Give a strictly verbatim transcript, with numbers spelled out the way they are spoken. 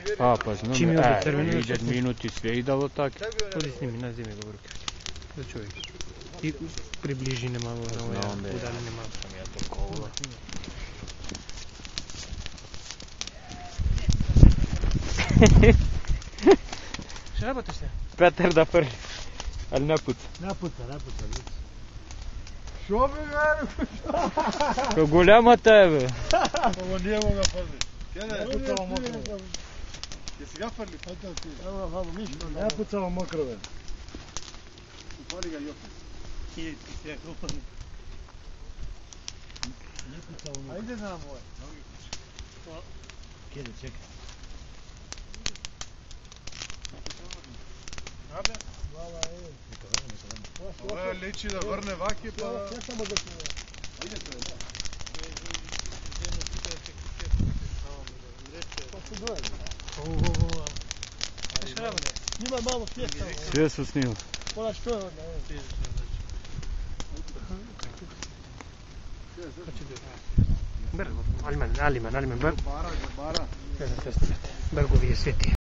A, pa znam, Čim je ovdje e, crveno, viđat minuti sve i dalo tak. Odi snimi, nazimi ga u ruke. Da čuješ. I približine malo na ove udaljene malo. Sam ja to kola. Šta rabate se? Petar da prvi. Ali ne puca. Ne puca, ne puca. Što bi gledali? Ko guljama tebe. Ovo nije moga farli. Ne pucalo mokrove. Jesi ga farli? Evo ga farli, miško. Ne pucalo mokrove. Upali ga i opet. Kije ti se jak upali. Ne pucalo mokrove. Ajde nam ovaj. Kjede, čekaj. Rabe? Hvala, evo. Neka vrne, neka vrne. Ovo je liči da vrne vake pa... Ja samo da se... Ajde to je, da. Pa se gledaj. Ovo, ovo, ovo. Šta rabate? Snimaj malo pjesta. Sve su snimali. Pola što je onda, evo. Bergo, Aliman, Aliman, Aliman, Bergo. Bara, bara. Ne znam, to je snimati. Bergo je sveti.